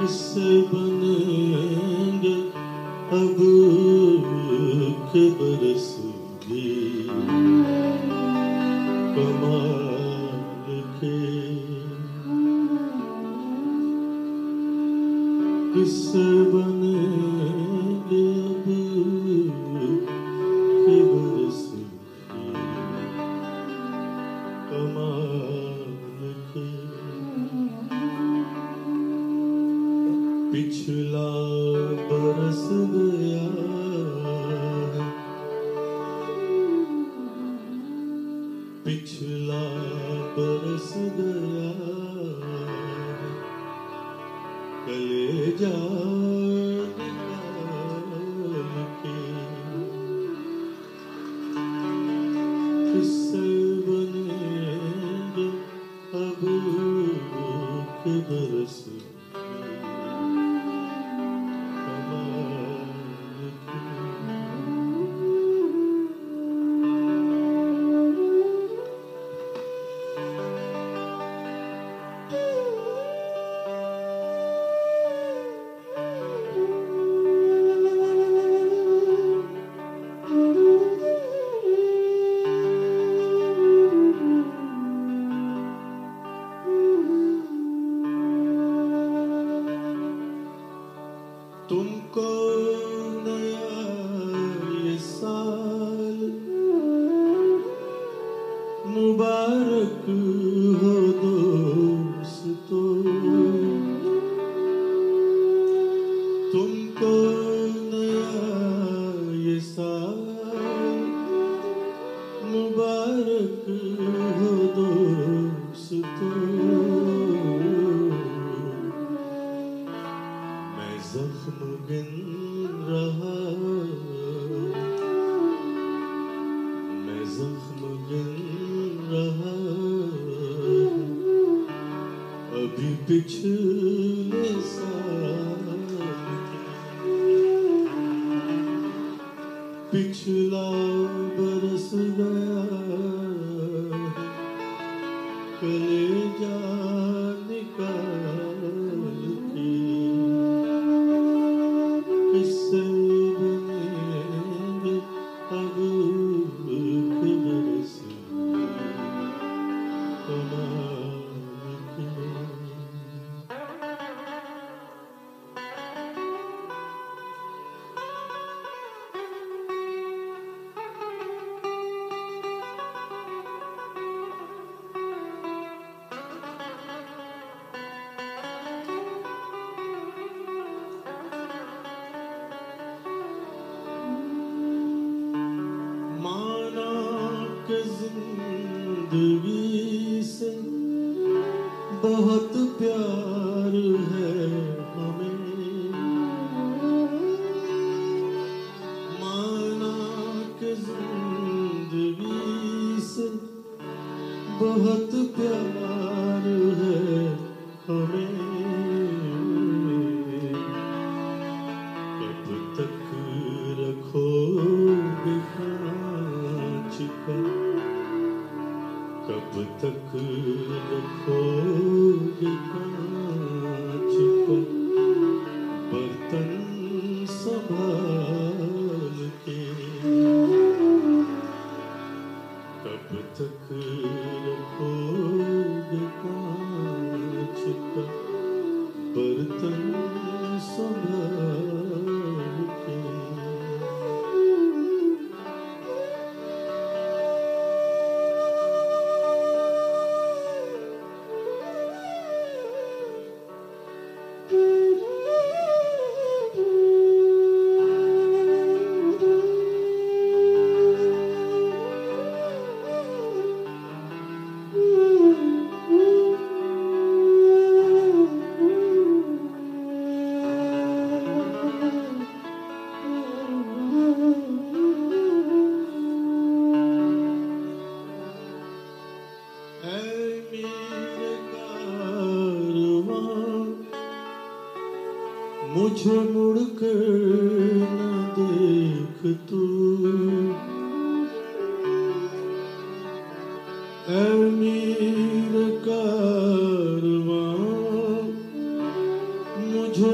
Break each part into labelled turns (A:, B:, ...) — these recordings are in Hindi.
A: किससे बनेंगे अब के बरस भी कमाल के, किससे बनेंगे अब के बरस भी कमाल के। पिछला बरस गया है, पिछला बरस गया है, कलेजा निकाल के। किससे बनेंगे अब के बरस तुमको नया ये साल मुबारक हो दोस्तों, तुमको नया ये साल मुबारक हो दोस्तों। जख्म गिन रहा, मैं जख्म गिन रहा, अभी पिछले साल पिछला बरस गया, कलेजा निकाल के। किससे बनेंगे अब के बरस कमाल के। जिंदगी से बहुत प्यार है हमें, माना कि जिंदगी से बहुत प्यार है हमें। कब तक रखोगे कांच का, कब तक रखोगे कांच को बर्तन संभाल के, कब तक रखोगे कांच का बर्तन संभाल के। मुझे मुड़कर न देख तू, ऐ मीर कारवां मुझे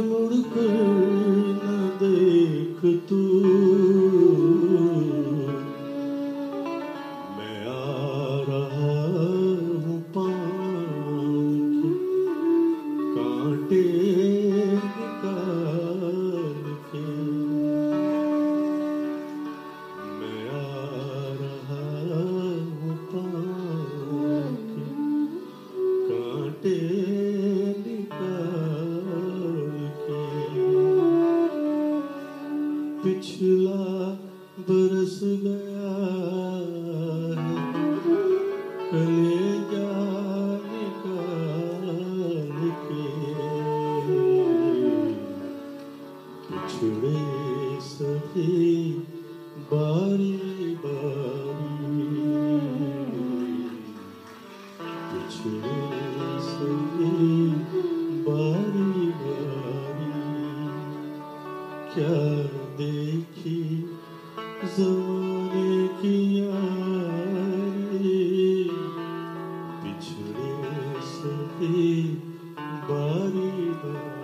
A: देखी ज़माने की यारी, बिछड़े सभी बारी बारी।